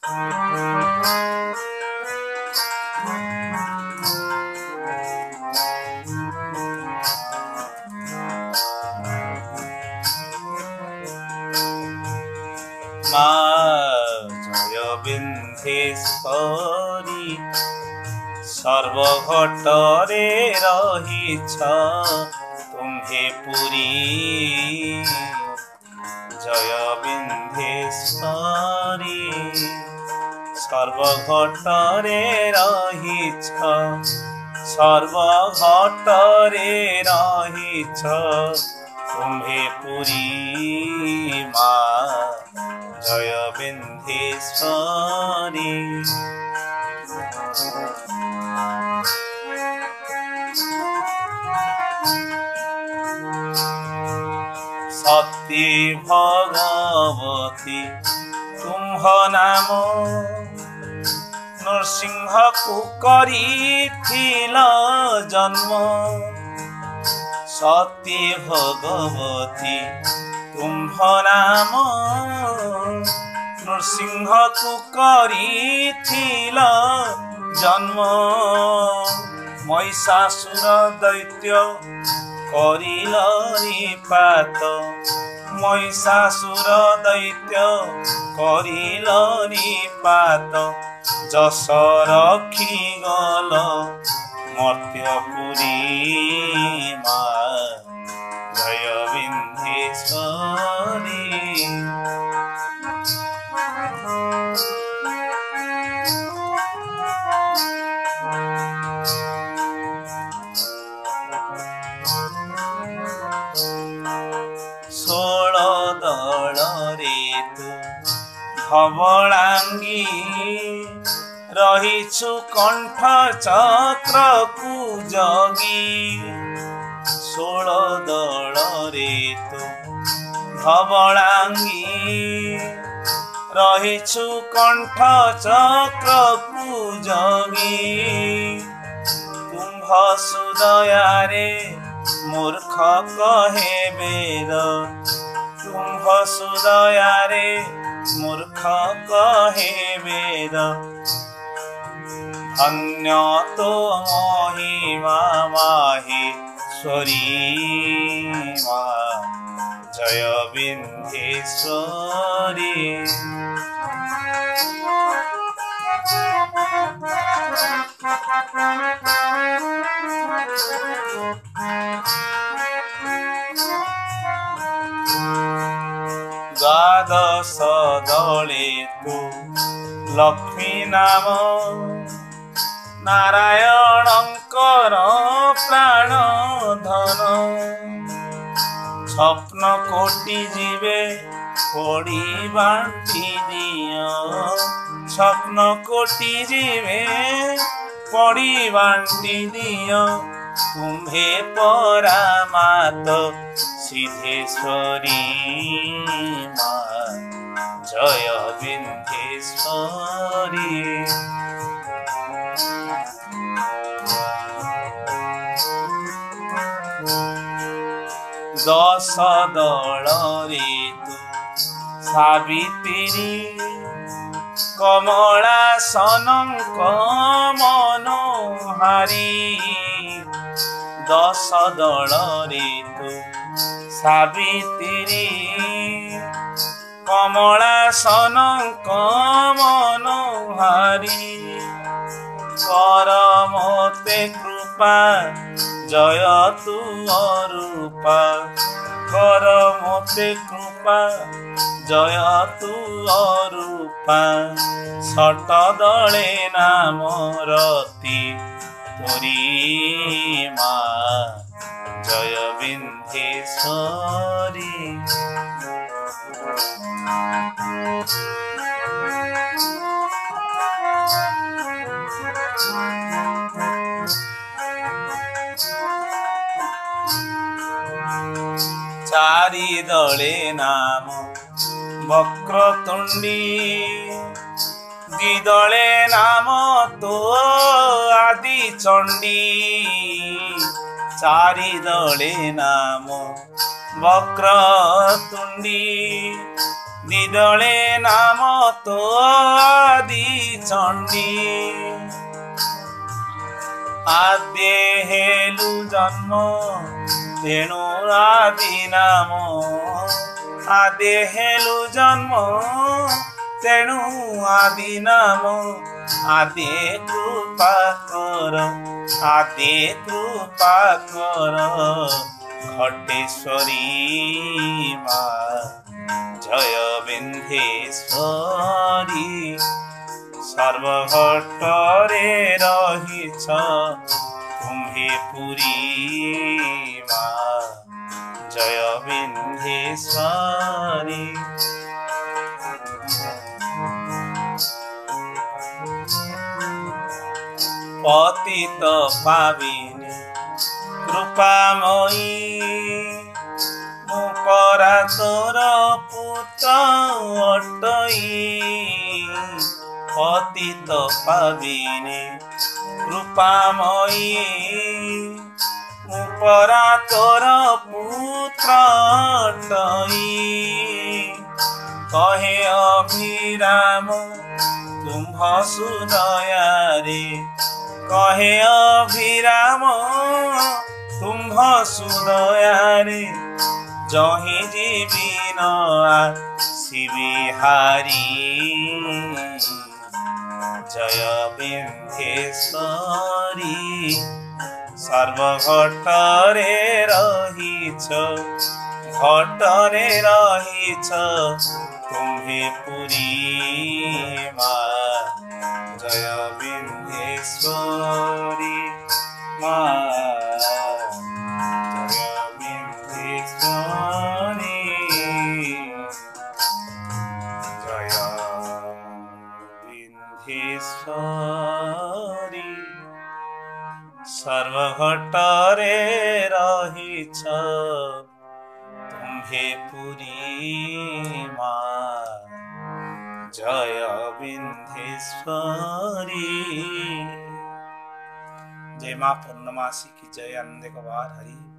ମା ଜୟ ବିନ୍ଧେଶ୍ୱରୀ ସର୍ବଘଟରେ ରହିଛ ତୁମ୍ଭେ ପୁରୀ ଜୟ ବିନ୍ଧେଶ୍ୱରୀ ସର୍ବଘଟରେ ରହିଛ ସର୍ବଘଟରେ ରହିଛ ତୁମ୍ଭେ ପୁରୀ ମା ଜୟ ବିନ୍ଧେଶ୍ୱରୀ ସତୀ ଭଗବତୀ ତୁମ୍ଭ ନାମ ନୃସିଂହକୁ କରିଥିଲ ଜନ୍ମ ସତୀ ଭଗବତୀ ତୁମ୍ଭ ନାମ ନୃସିଂହକୁ କରିଥିଲ ଜନ୍ମ ମହିଷାସୁର ଦୈତ୍ୟ କରିଲ ନିପାତ ମହିଷାସୁର ଦୈତ୍ୟ କରିଲ ନିପାତ ଯଶ ରଖିଗଲ ମର୍ତ୍ତ୍ୟପୁରୀ ମା ଜୟ ବିନ୍ଧେଶ୍ୱରୀ ଷୋଳ ଦଳରେ ତୁ ଧବଳାଙ୍ଗୀ ରହିଛୁ କଣ୍ଠ ଚକ୍ରକୁ ଜଗି ଷୋଳ ଦଳରେ ତୁ ଧବଳାଙ୍ଗୀ ରହିଛୁ କଣ୍ଠ ଚକ୍ରକୁ ଜଗି କୁମ୍ଭ ସୁଦୟାରେ ମୂର୍ଖ କହେ ବେଦ କୁମ୍ଭ ସୁଦୟାରେ ମୂର୍ଖ କହେ ବେଦ ଧନ୍ୟ ତୋ ମହିମା ମାହେଶ୍ୱରୀ ମା ଜୟ ବିନ୍ଧେଶ୍ୱରୀ ଦ୍ୱାଦଶ ଦଳେ ତୁ ଲକ୍ଷ୍ମୀ ନାମ ନାରାୟଣଙ୍କର ପ୍ରାଣ ଧନ ସ୍ୱପ୍ନ କୋଟି ଯିବେ ପଡ଼ି ବାଣ୍ଟି ଦିଅ ସ୍ୱପ୍ନ କୋଟି ଯିବେ ପଡ଼ି ବାଣ୍ଟି ଦିଅ ତୁମ୍ଭେ ପରାମାତ ସିଦ୍ଧେଶ୍ୱରୀ ମା ଜୟ ବିନ୍ଧେଶ୍ୱରୀ ଦଶ ଦଳରେ ତୁ ସାବିତ୍ରୀ କମଳାସନଙ୍କ ମନୋହାରୀ ଦଶ ଦଳରେ ତୁ ସାବିତ୍ରୀ କମଳାସନଙ୍କ ମନୋହାରୀ କର ମୋତେ କୃପା ଜୟ ତୁ ଅରୂପା କର ମୋତେ କୃପା ଜୟ ତୁ ଅରୂପା ଷଟ ଦଳେ ନାମ ରତି ତୋରି ମା ଜୟ ବିନ୍ଧେଶ୍ୱରୀ ଚାରି ଦଳେ ନାମ ବକ୍ରତୁଣ୍ଡୀ ଦ୍ୱିଦଳେ ନାମ ତୋ ଆଦି ଚଣ୍ଡୀ ଚାରି ଦଳେ ନାମ ବକ୍ରତୁଣ୍ଡୀ ଦ୍ୱିଦଳେ ନାମ ତୋ चण्डी आदि हेलु जन्म तेणु आदि नाम आदि हेलु जन्म तेणु आदि नाम आदि कृपा कर घटेश्वरी माँ जय विन्ध्येश्वरी सर्वघटरे रहिछ तुम्हे पुरी माँ जय विन्ध्येश्वरी पतित पाविनी कृपामयी मुपरा तोर पुत्र अटई पतित पाविनी कृपामयी मुपरा तोर पुत्र अटई कहे अभिराम तुम्ह सुदयारे कहे अभिराम तुम्ह सुदयारे जहि जीविन शिविहारी जय विन्ध्येश्वरी सर्वघटरे रहिछ घटरे रहिछ तुम्हे पुरी माँ जय विन्ध्येश्वरी माँ जय विन्ध्येश्वरी जय विन्ध्येश्वरी सर्वघटरे रहिछ तुम्हे पुरी माँ जय विन्ध्येश्वरी। जय माँ पूर्णमासी की जय। आनंद कबार हरि।